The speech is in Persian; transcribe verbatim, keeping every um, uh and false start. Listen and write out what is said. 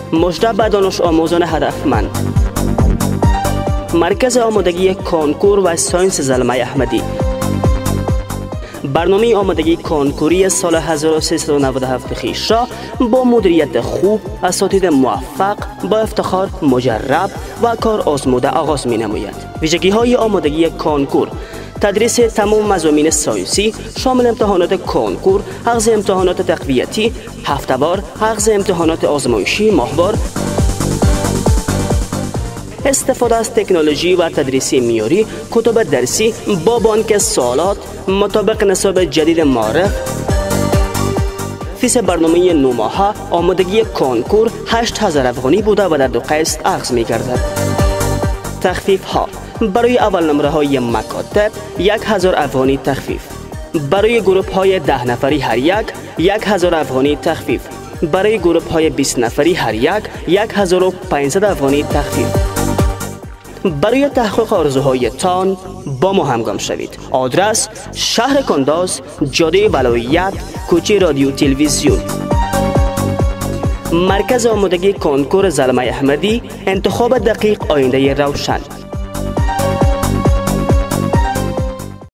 مژده به دانش آموزان هدفمند. مرکز آمادگی کنکور و ساینس زلمه احمدی. برنامه آمادگی کنکوری سال هزار و سیصد و نود و هفت خویش را با مدیریت خوب، اساتید موفق، با افتخار مجرب و کار آزموده آغاز می نماید. ویژگی های آمادگی کنکور: تدریس تمام مضامین ساینسی شامل امتحانات کنکور، اخذ امتحانات تقویتی، هفته‌وار، اخذ امتحانات آزمایشی ماهوار، استفاده از تکنولوژی و تدریسی معیاری، کتب درسی با بانک سوالات مطابق نصاب جدید معرف. فیس برنامه نو ماهه آمادگی کنکور هشت هزار افغانی بوده و در دو قسط اخذ می گردد. تخفیف ها: برای اول نمره های مکاتب یک هزار افغانی تخفیف، برای گروه های ده نفری هر یک یک هزار افغانی تخفیف، برای گروه های بیست نفری هر یک یک هزار و پانصد افغانی تخفیف. برای تحقیق آرزوهای تان با ما همگام شوید. آدرس: شهر کنداز، جاده ولایت، کوچه رادیو تلویزیون. مرکز آمادگی کنکور زلمه احمدی، انتخاب دقیق، آینده روشن.